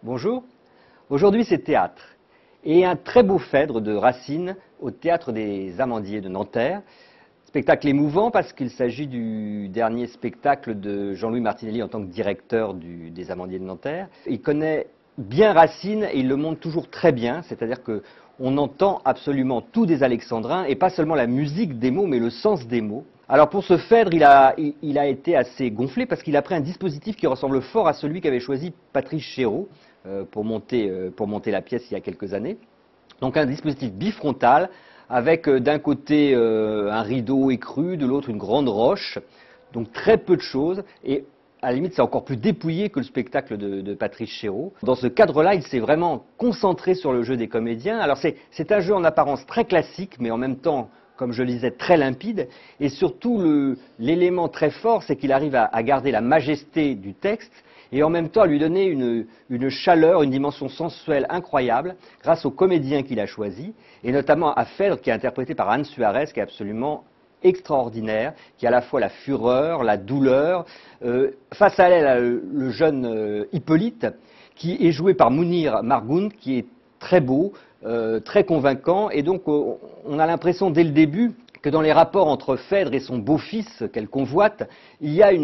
Bonjour, aujourd'hui c'est théâtre et un très beau Phèdre de Racine au Théâtre des Amandiers de Nanterre. Spectacle émouvant parce qu'il s'agit du dernier spectacle de Jean-Louis Martinelli en tant que directeur des Amandiers de Nanterre. Il connaît bien Racine et il le montre toujours très bien, c'est-à-dire qu'on entend absolument tout des alexandrins et pas seulement la musique des mots mais le sens des mots. Alors pour ce Phèdre, il a été assez gonflé parce qu'il a pris un dispositif qui ressemble fort à celui qu'avait choisi Patrice Chéreau pour monter la pièce il y a quelques années. Donc un dispositif bifrontal avec d'un côté un rideau écru, de l'autre une grande roche, donc très peu de choses et à la limite c'est encore plus dépouillé que le spectacle de Patrice Chéreau. Dans ce cadre-là, il s'est vraiment concentré sur le jeu des comédiens. Alors c'est un jeu en apparence très classique mais en même temps, comme je le disais, très limpide, et surtout l'élément très fort, c'est qu'il arrive à garder la majesté du texte, et en même temps à lui donner une chaleur, une dimension sensuelle incroyable, grâce aux comédiens qu'il a choisis, et notamment à Phèdre, qui est interprété par Anne Suarez, qui est absolument extraordinaire, qui a à la fois la fureur, la douleur. Face à elle, le jeune Hippolyte, qui est joué par Mounir Margoun, qui est très beau, très convaincant, et donc on a l'impression dès le début que dans les rapports entre Phèdre et son beau-fils qu'elle convoite, il y a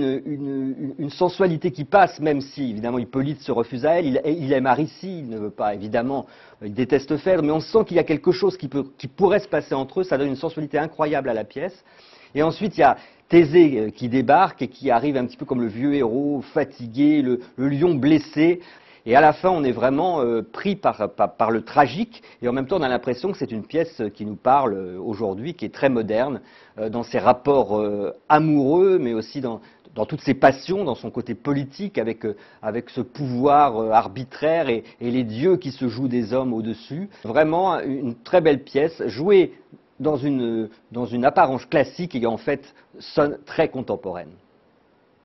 une sensualité qui passe, même si évidemment Hippolyte se refuse à elle, il aime Aricie, il ne veut pas évidemment, il déteste Phèdre, mais on sent qu'il y a quelque chose qui pourrait se passer entre eux, ça donne une sensualité incroyable à la pièce. Et ensuite il y a Thésée qui débarque et qui arrive un petit peu comme le vieux héros, fatigué, le lion blessé. Et à la fin, on est vraiment pris par le tragique, et en même temps, on a l'impression que c'est une pièce qui nous parle aujourd'hui, qui est très moderne, dans ses rapports amoureux, mais aussi dans toutes ses passions, dans son côté politique, avec ce pouvoir arbitraire et les dieux qui se jouent des hommes au-dessus. Vraiment, une très belle pièce, jouée dans une apparence classique et en fait sonne très contemporaine.